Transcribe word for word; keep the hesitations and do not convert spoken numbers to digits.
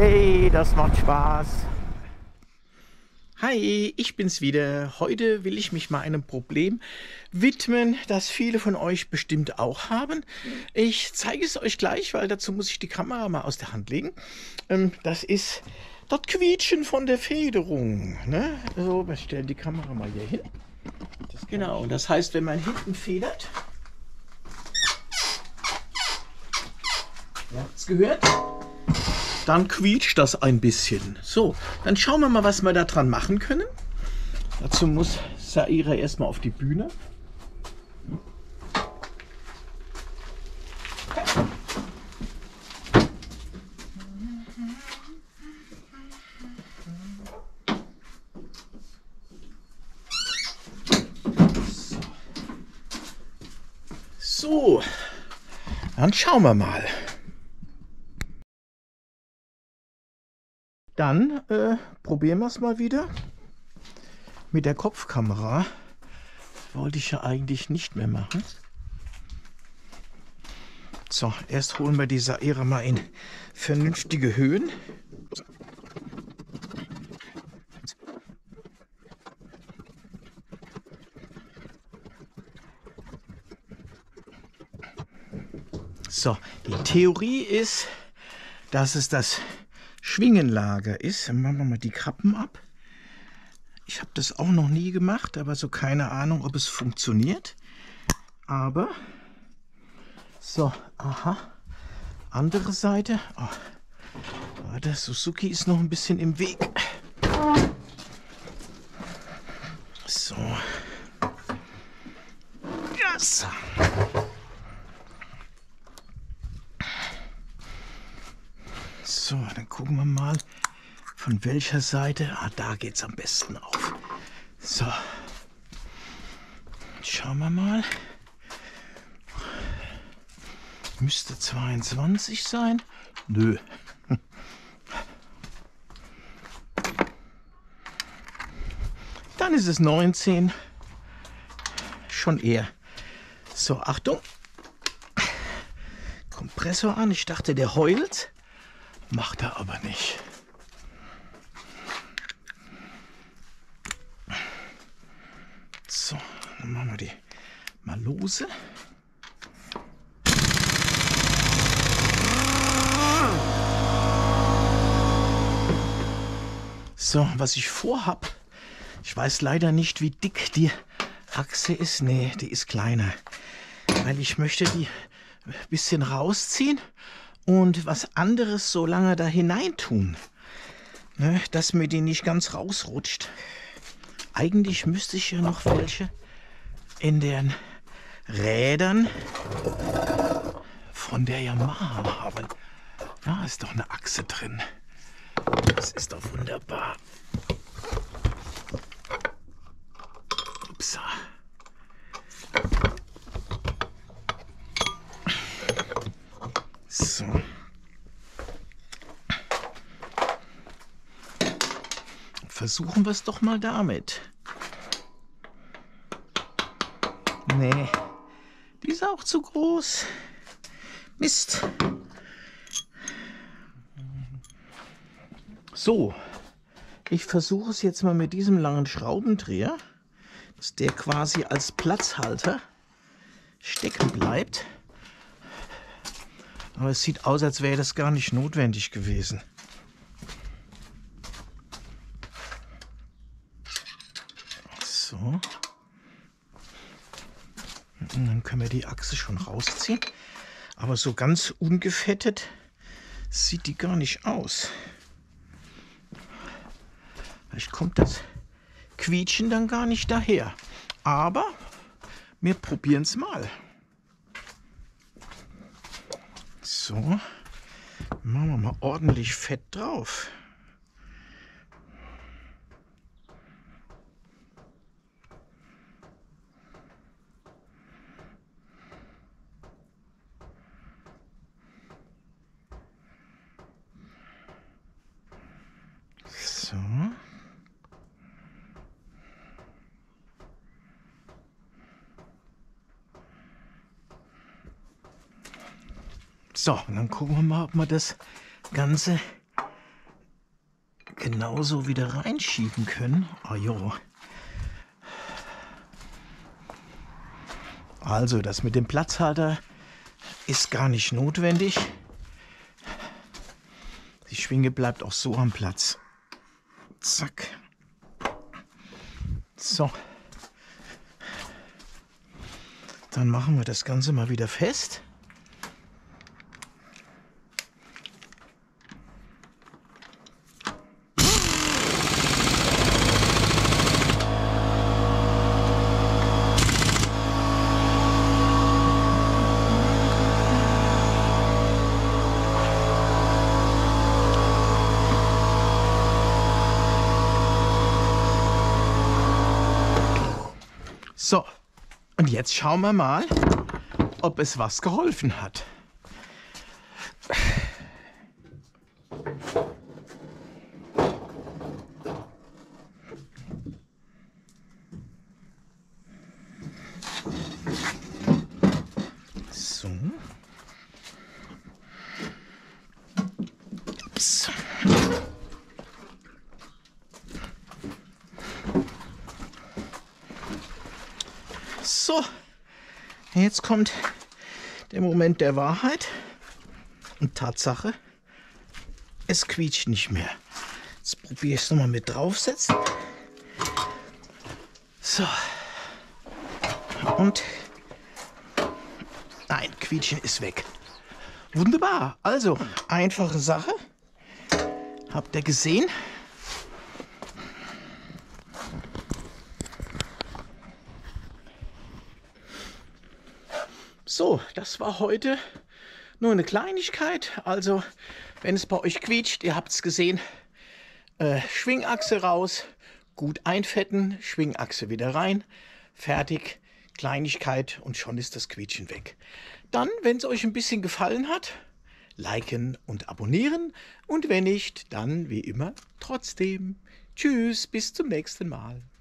Hey, das macht Spaß. Hi, ich bin's wieder. Heute will ich mich mal einem Problem widmen, das viele von euch bestimmt auch haben. Ich zeige es euch gleich, weil dazu muss ich die Kamera mal aus der Hand legen. Ähm, das ist das Quietschen von der Federung. Ne? So, wir stellen die Kamera mal hier hin. Das genau, das heißt, wenn man hinten federt, ihr habt's gehört, dann quietscht das ein bisschen. So, dann schauen wir mal, was wir da dran machen können. Dazu muss Saira erstmal auf die Bühne. So, dann schauen wir mal. Dann äh, probieren wir es mal wieder mit der Kopfkamera. Wollte ich ja eigentlich nicht mehr machen. So, erst holen wir die Saira mal in vernünftige Höhen. So, die Theorie ist, dass es das Schwingenlager ist. Dann machen wir mal die Kappen ab. Ich habe das auch noch nie gemacht, aber so keine Ahnung, ob es funktioniert. Aber, so, aha, andere Seite. Oh, warte, Suzuki ist noch ein bisschen im Weg. So. Yes. So, dann gucken wir mal, von welcher Seite. Ah, da geht es am besten auf. So. Schauen wir mal. Müsste zweiundzwanzig sein. Nö. Dann ist es neunzehn. Schon eher. So, Achtung. Kompressor an. Ich dachte, der heult. Macht er aber nicht. So, dann machen wir die mal lose. So, was ich vorhab, ich weiß leider nicht, wie dick die Achse ist. Nee, die ist kleiner. Weil ich möchte die ein bisschen rausziehen und was anderes so lange da hinein tun, ne, dass mir die nicht ganz rausrutscht. Eigentlich müsste ich ja noch welche in den Rädern von der Yamaha haben. Da ist doch eine Achse drin. Das ist doch wunderbar. Upsa. So. Versuchen wir es doch mal damit. Nee, die ist auch zu groß. Mist. So, ich versuche es jetzt mal mit diesem langen Schraubendreher, dass der quasi als Platzhalter stecken bleibt. Aber es sieht aus, als wäre das gar nicht notwendig gewesen. So. Und dann können wir die Achse schon rausziehen. Aber so ganz ungefettet sieht die gar nicht aus. Vielleicht kommt das Quietschen dann gar nicht daher. Aber wir probieren es mal. So, machen wir mal ordentlich Fett drauf. So. So, und dann gucken wir mal, ob wir das Ganze genauso wieder reinschieben können. Ah jo. Also das mit dem Platzhalter ist gar nicht notwendig. Die Schwinge bleibt auch so am Platz. Zack. So. Dann machen wir das Ganze mal wieder fest. So, und jetzt schauen wir mal, ob es was geholfen hat. So. Ups. So, jetzt kommt der Moment der Wahrheit und Tatsache, es quietscht nicht mehr. Jetzt probiere ich es nochmal mit draufsetzen. So, und nein, Quietschen ist weg. Wunderbar, also einfache Sache, habt ihr gesehen? So, das war heute nur eine Kleinigkeit. Also, wenn es bei euch quietscht, ihr habt es gesehen, äh, Schwingachse raus, gut einfetten, Schwingachse wieder rein, fertig, Kleinigkeit und schon ist das Quietschen weg. Dann, wenn es euch ein bisschen gefallen hat, liken und abonnieren und wenn nicht, dann wie immer trotzdem. Tschüss, bis zum nächsten Mal.